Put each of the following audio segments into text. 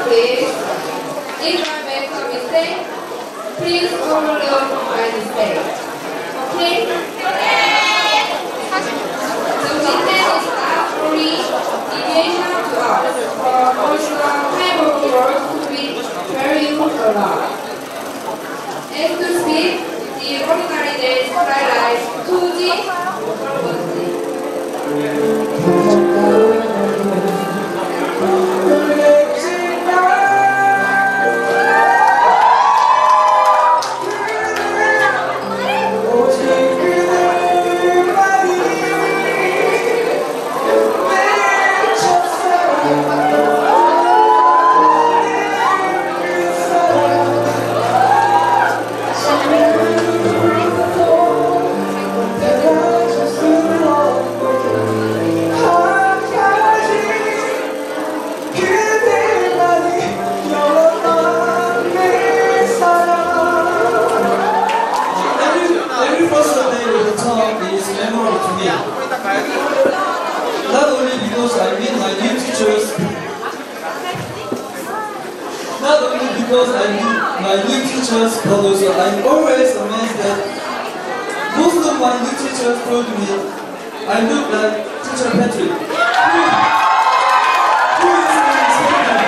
please. If I make a mistake, please overlook my mistake. Okay? The weekend is not only deviation to us, but also a time of work to be very alive. As to speak, the ordinary days highlight Tuji Not only because I meet my new teachers, but also I'm always amazed that most of my new teachers told me I look like Teacher Patrick. Who is my instructor?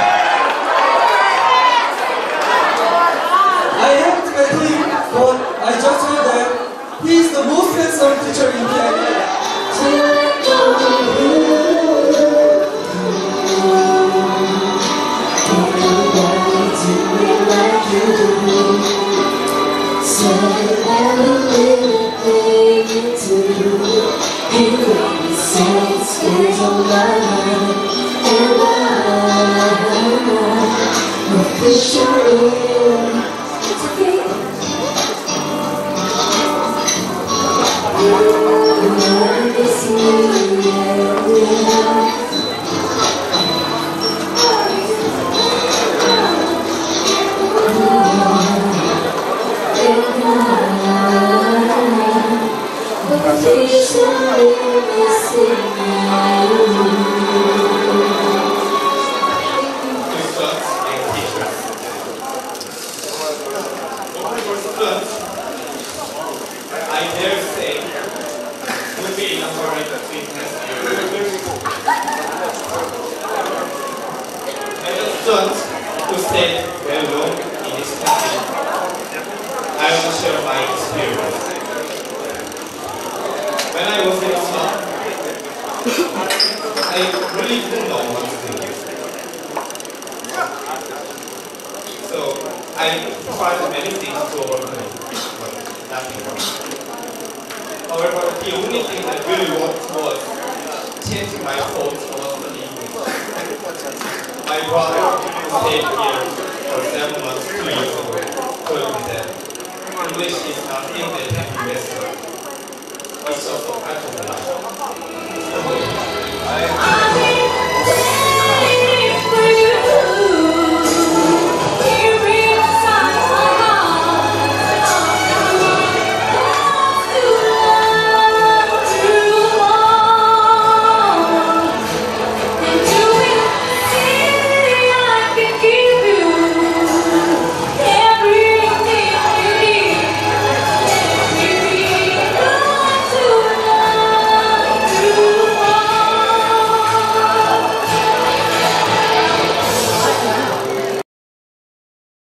I haven't met him, but I just heard that he is the most handsome teacher in Canada. I dare say, would be enough for me to fitness and the students who stayed very long in this country, I will share my experience. When I was in Islam, I really didn't know what to do. So I tried many things to overcome it, but nothing worked. However, the only thing that really worked was changing my thoughts about the English. My brother, who stayed here for 7 months, 2 years ago, told me that English is nothing that